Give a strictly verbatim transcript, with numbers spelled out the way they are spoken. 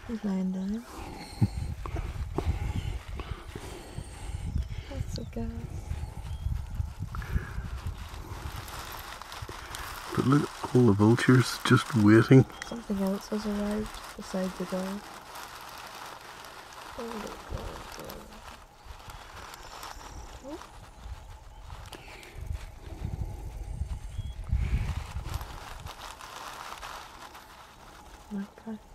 He's lying down. That's a gas. But look at all the vultures just waiting. Something else has arrived beside the door. Oh my god. Oh. My god.